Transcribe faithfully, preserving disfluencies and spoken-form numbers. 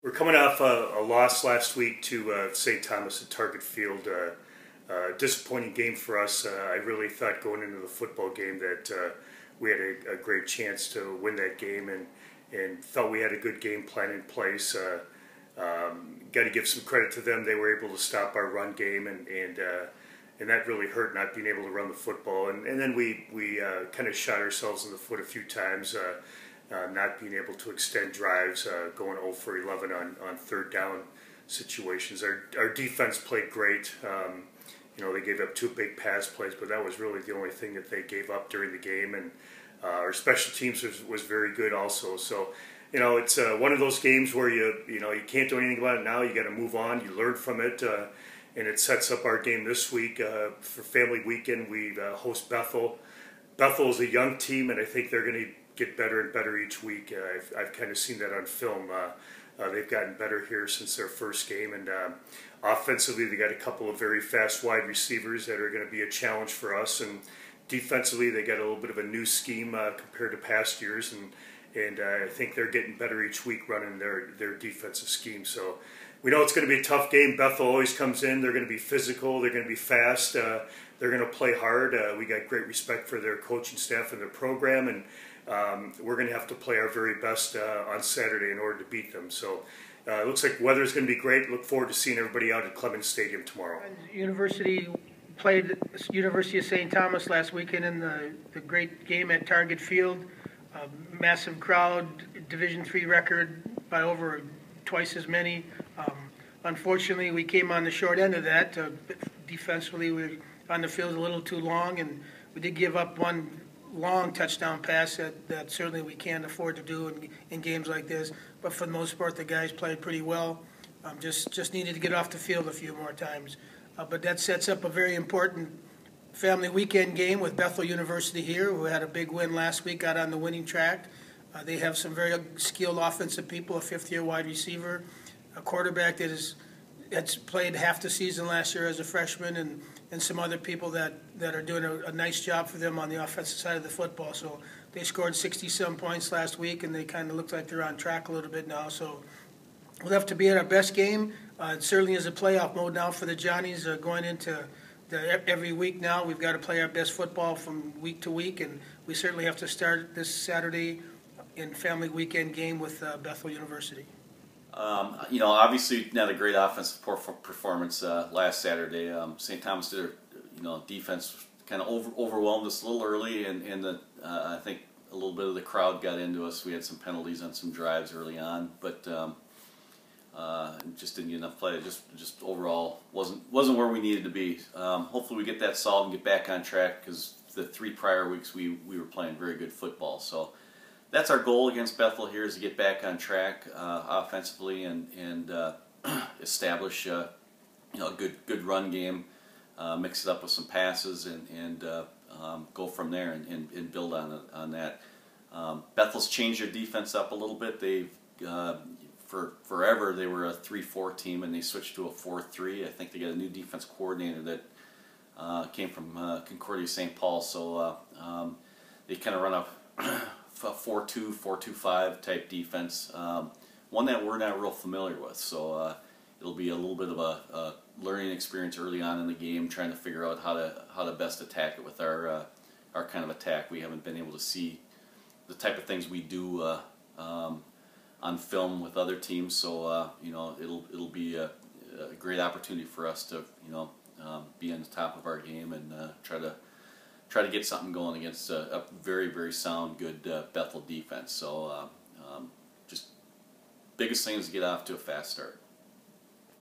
We're coming off a, a loss last week to uh, Saint Thomas at Target Field. Uh, uh, disappointing game for us. Uh, I really thought going into the football game that uh, we had a, a great chance to win that game, and, and felt we had a good game plan in place. Uh, um, Got to give some credit to them. They were able to stop our run game, and and, uh, and that really hurt, not being able to run the football. And, and then we, we uh, kind of shot ourselves in the foot a few times. Uh, Uh, not being able to extend drives, uh, going zero for eleven on, on third down situations. Our, our defense played great. Um, you know, they gave up two big pass plays, but that was really the only thing that they gave up during the game. And uh, our special teams was, was very good also. So, you know, it's uh, one of those games where you you know you can't do anything about it now. You got to move on. You learn from it, uh, and it sets up our game this week uh, for Family Weekend. We uh, host Bethel. Bethel is a young team, and I think they're going to get better and better each week. Uh, I've, I've kind of seen that on film. Uh, uh, they've gotten better here since their first game, and um, offensively they got a couple of very fast wide receivers that are going to be a challenge for us, and defensively they got a little bit of a new scheme uh, compared to past years, and and uh, I think they're getting better each week running their, their defensive scheme. So we know it's going to be a tough game. Bethel always comes in. They're going to be physical. They're going to be fast. Uh, they're going to play hard. Uh, we got great respect for their coaching staff and their program, and Um, we're going to have to play our very best uh, on Saturday in order to beat them. So uh, it looks like the weather's going to be great. Look forward to seeing everybody out at Clemens Stadium tomorrow. University played University of Saint Thomas last weekend in the, the great game at Target Field. Uh, massive crowd, Division three record by over twice as many. Um, unfortunately, we came on the short end of that. Uh, defensively, we were on the field a little too long, and we did give up one long touchdown pass that, that certainly we can't afford to do in, in games like this. But for the most part, the guys played pretty well. Um, just just needed to get off the field a few more times. Uh, but that sets up a very important Family Weekend game with Bethel University here, who had a big win last week, got on the winning track. Uh, they have some very skilled offensive people, a fifth-year wide receiver, a quarterback that is that's played half the season last year as a freshman, and, and some other people that, that are doing a, a nice job for them on the offensive side of the football. So they scored sixty-some points last week, and they kind of look like they're on track a little bit now. So we'll have to be at our best game. Uh, it certainly is a playoff mode now for the Johnnies uh, going into the, every week now. We've got to play our best football from week to week, and we certainly have to start this Saturday in Family Weekend game with uh, Bethel University. Um, you know, obviously not a great offensive performance uh, last Saturday. Um, Saint Thomas did, a, you know, defense kind of over, overwhelmed us a little early, and, and the, uh, I think a little bit of the crowd got into us. We had some penalties on some drives early on, but um, uh, just didn't get enough play. It just just overall wasn't wasn't where we needed to be. Um, hopefully we get that solved and get back on track, because the three prior weeks we we were playing very good football. So that's our goal against Bethel here, is to get back on track uh, offensively and and uh, establish uh, you know a good good run game, uh, mix it up with some passes, and and uh, um, go from there and, and, and build on on that. Um, Bethel's changed their defense up a little bit. They've uh, for forever they were a three four team, and they switched to a four three. I think they got a new defense coordinator that uh, came from uh, Concordia Saint Paul, so uh, um, they kind of run up four two, four two five type defense, um, one that we're not real familiar with. So uh, it'll be a little bit of a, a learning experience early on in the game, trying to figure out how to how to best attack it with our uh, our kind of attack. We haven't been able to see the type of things we do uh, um, on film with other teams. So uh, you know, it'll it'll be a, a great opportunity for us to you know um, be on the top of our game and uh, try to. try to get something going against a, a very, very sound, good uh, Bethel defense. So uh, um, just biggest thing is to get off to a fast start.